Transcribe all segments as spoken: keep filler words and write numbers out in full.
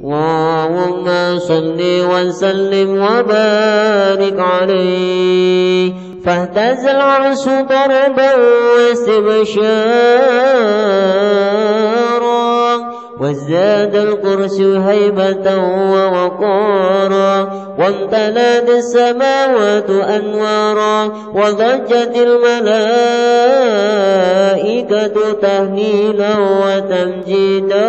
اللهم صل وسلم وبارك عليه فاهتز العرش ضربا واستبشارا وازداد الكرسي هيبة ووقارا وامتلأت السماوات أنوارا وضجت الملائكة تهليلا وتمجيدا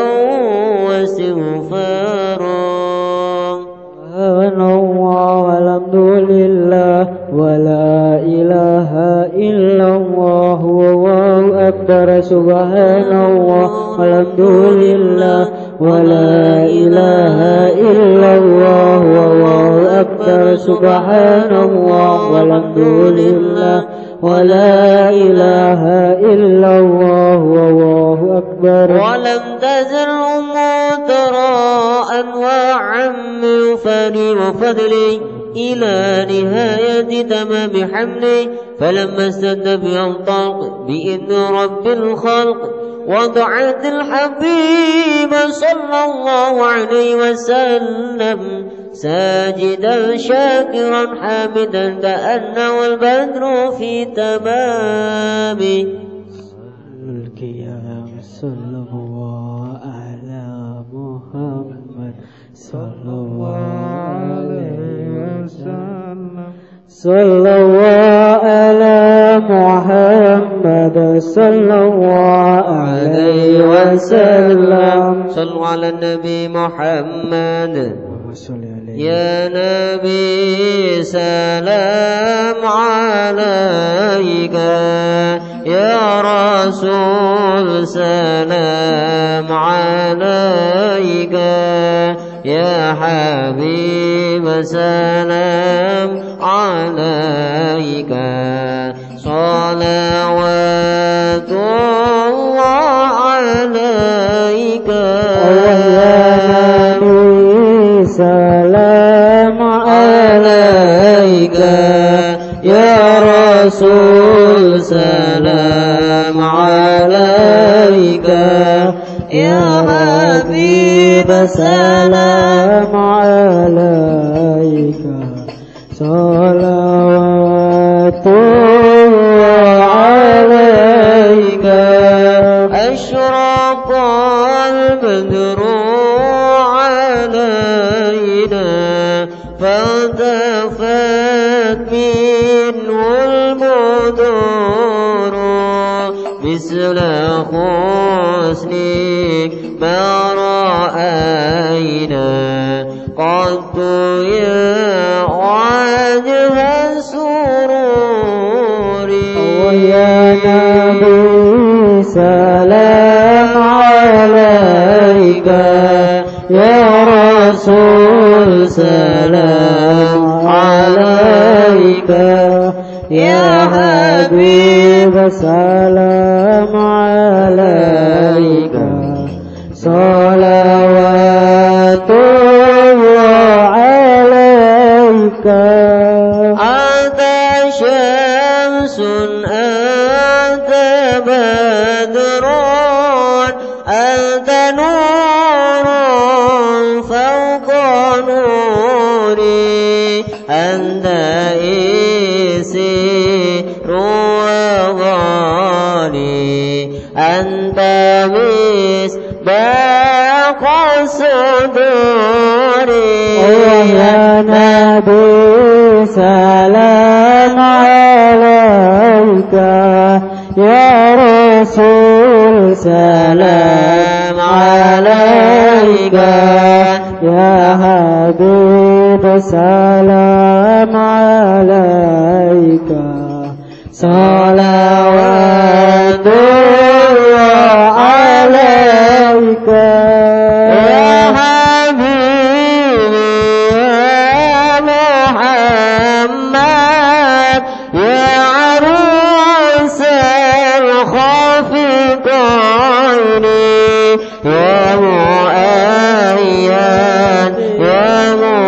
واستغفارا. سبحان الله والحمد لله ولا إله إلا الله والله أكبر. سبحان الله والحمد لله ولا إله إلا الله والله أكبر. سبحان الله والحمد لله ولا إله إلا الله والله أكبر. ولم تزل أمة ترى أنواعا من فضلي وفضلي إلى نهاية تمام حملي فلما استد بينطق بإذن رب الخلق وضعت الحبيب صلى الله عليه وسلم ساجدا شاكرا حامدا كأنه البدر في تمامه. القيام صلى الله على محمد صلى الله عليه وسلم صلى الله على محمد صلى الله عليه وسلم. صلوا على النبي محمد. يا نبي سلام عليك يا رسول سلام عليك يا حبيب سلام عليك صلوات الله عليك يا نبي سلام عليك يا رسول سلام عليك يا حبيب سلام عليك صلوات الله عليك. أشرق البدر علينا فالتفت منه البدور مثل حسنك ما رأينا قد يا وجه السرور. يا نبي سلام عليك يا رسول سلام عليك يا حبيب سلام عليك صلوات الله عليك. أنت شمس أنت بدر أنت نور فوق نوري أنت إسير وغالي أنت مصباح صدوري. يا نبي سلام عليك يا رسول سلام عليك يا حبيب سلام عليك صلوات الله عليك. يا حبيبي يا محمد يا عروس الخافقين يا مؤيد يا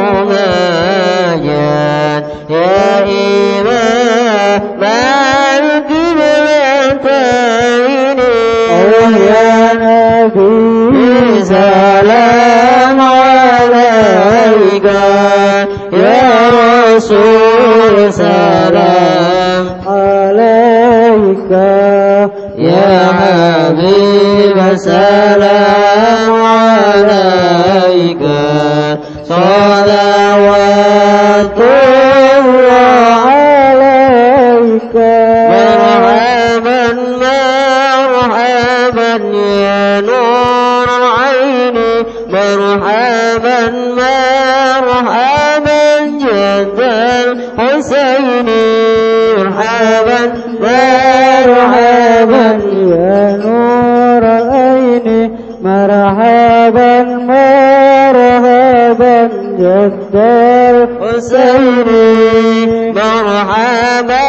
ممجد يا إمام رسول سلام عليك يا حبيب سلام عليك صلوات الله عليك مرحبا مرحبا يا نور العين مرحبا مرحبا جد الحسين مرحبا مرحبا يا نور العين مرحبا مرحبا جد الحسين مرحبا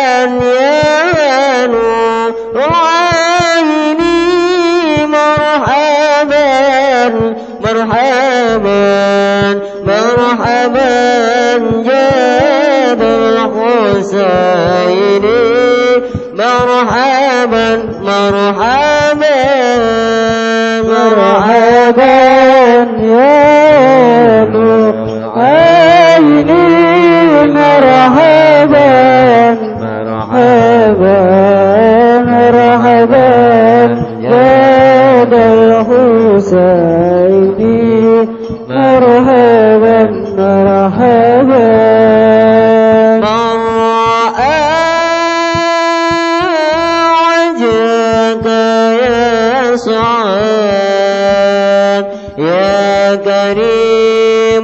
يا نور عيني مرحبا مرحبا مرحبا جد الحسين مرحبا مرحبا مرحبا يا نور عيني مرحبا مرحبا مرحبا جد الحسين مرحبا مرحبا يا كريم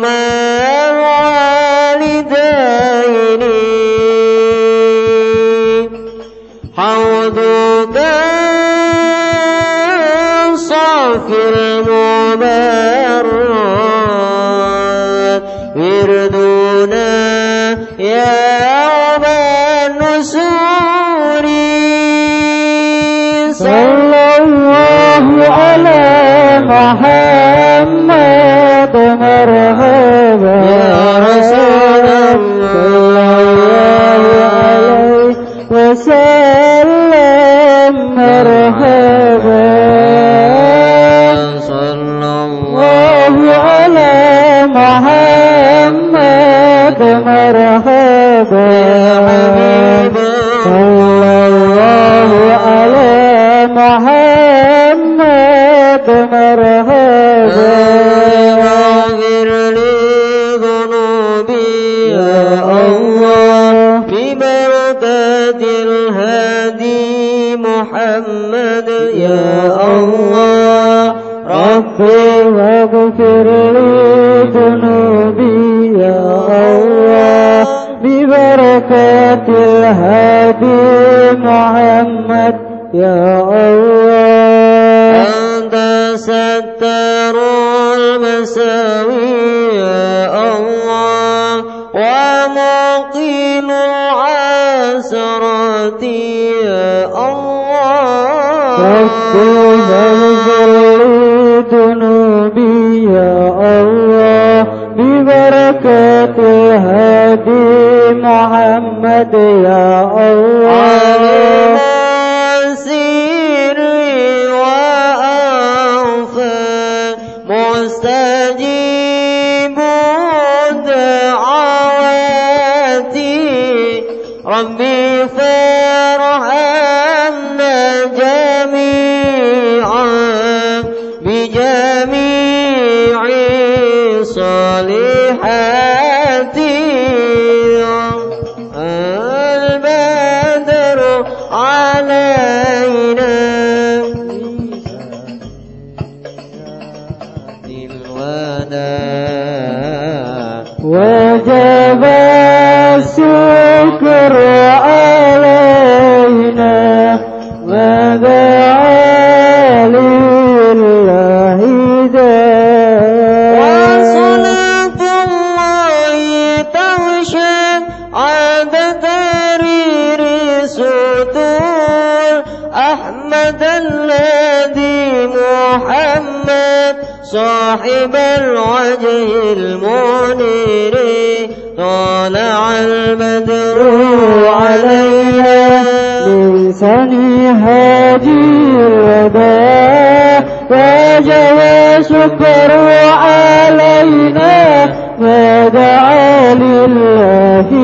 الوالدين حوضك صافي المبرد وردنا يوم النسور صلى الله على محمد مرحبا يا رسول الله عليه وسلم مرحبا صلى الله على محمد مرحبا صلى الله على محمد مرحبا اغفر لي ذنوبي يا الله ببركة الهادي محمد يا الله ربي واغفر لي ذنوبي يا الله ببركة الهادي محمد يا الله أنت ستر المساوي يا الله ومقيل العثرات يا الله ربي واغفر لي ذنوبي يا الله ببركة الهادي محمد يا الله مستجيب دعواتي ربي فارحمنا جميعا بجميع صالحاتي البدر علينا وجب الشكر علينا ودعا لله داعٍ وصلاة الله تغشى عادة ترير صدور أحمد الذي محمد صاحب الوجه المنير طالع البدر علينا من سنهاجي الوداع وجب شكر علينا ودعا لله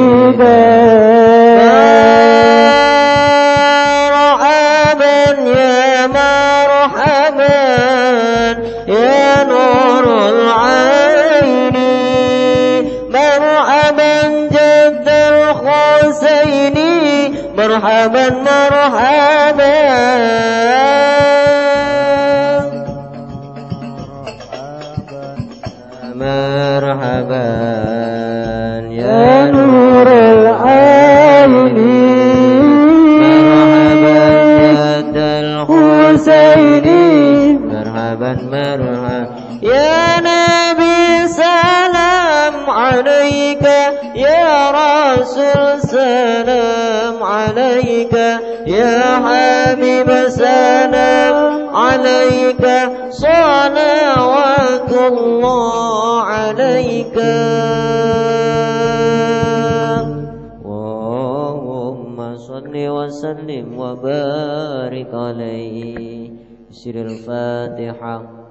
marhaban marhaban marhaban ya nurul aini marhaban jadal husaini marhaban marhaban ya nabi salam alaika ya rasul salam alaika ya habib salam alaika salawatullah alaika Allahumma salli wa sallim wa barik alaihi siril fatihah.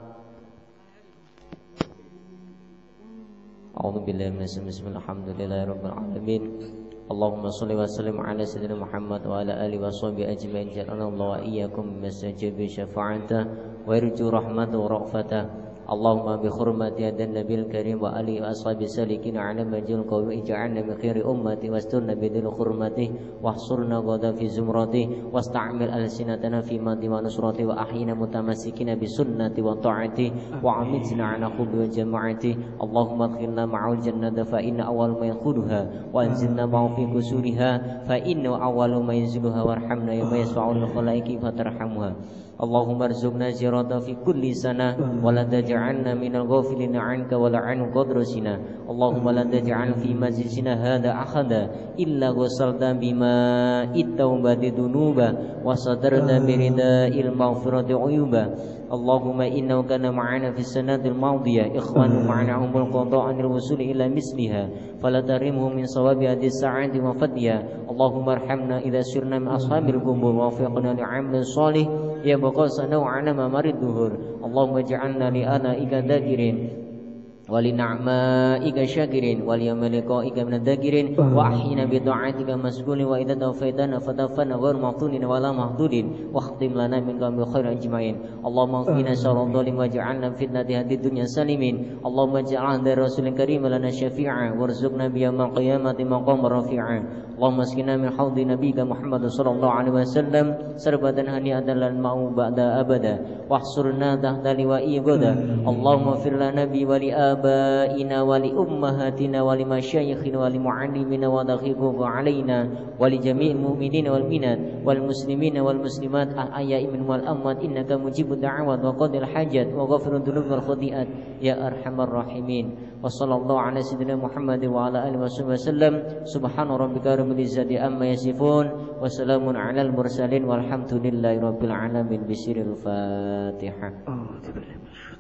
A'udzu billahi minasyaitonir rajim. Bismillahirrahmanirrahim. Alamin. Allahumma shalli wa sallim ala sayyidina Muhammad wa ala alihi wa sahbihi ajma'in. Ja'alallahu wa iyyakum misajabi syafa'ata wa yarju rahmatahu wa ra'fatah. Allahumma bi hurmati hadan nabiyil karim wa alihi wa ashabi salikin ala majil qawmi ij'alna min khairi ummati wasturna bidil hurmati wahsurna ghada fi zumrati wasta'mil alsinatana fi madi wa nusrati wa ahyina mutamassikina bi sunnati wa ta'ati wa amitna ala hubbi wa jama'ati. Allahumma adkhilna ma'al jannata fa inna awwal ma yadkhuluha wa anzilna ma'u fi kusuriha fa inna awwalu ma yanziluha warhamna yawma yasfa'ul khalaiqi fatarhamha. Allahumma arzuqna ziyarata fi kulli sana wa la taj'alna minal ghafilina 'anka wa la'an qadrasina. Allahumma la taj'al fi majlisina hadha ahada illa ghasalta bima ittawbati dunuba wa sadarta birida'il maghfirati uyuba. Allahumma innahu kana ma'ana fi sanatil madiyah ikhwanu ma'ana humul qada'an al-wusul ila misliha fala tarimhum min sawabi hadis sa'ati wa fadiyah. Allahumma arhamna idza sirna min ashabil qubur wa wafiqna li'amalin shalih ya baqasana wa ana mamarid duhur. Allahumma ja'alna li anaika dhakirin wali na'maika syakirin wali yamalikaika minadzakirin wa ahyina bi ta'atika masgulin wa idza tawaffaytana fatafana ghayr maftunin wala mahdudin wa khtim lana min kamil khair ajmain. Allahumma qina syarra dhalim wa ja'alna fitnati hadid dunya salimin. Allahumma ja'alna dari rasulin karim lana syafi'a warzuqna bi yaumil qiyamati maqam rafi'a. Allahumma askina min haudi nabiyika Muhammad sallallahu alaihi wasallam sarbatan hani'atan lan ma'u ba'da abada wahsurna tahta liwa'i goda. Allahumma fir lana bi wa li abaina wa li ummahatina wa li masyayikhina wa li mu'allimina wa dakhiqu alaina wa li jami'il mu'minina wal minat wal muslimina wal muslimat ahya'i min wal amwat innaka mujibud da'awat wa qadil hajat wa ghafirud dzunub wal khati'at ya arhamar rahimin. Wa sallallahu ala sayyidina Muhammad wa ala alihi wasallam. Subhana rabbika rabbil izzati amma yasifun wa salamun alal mursalin walhamdulillahi rabbil alamin. Bisiril Fatihah.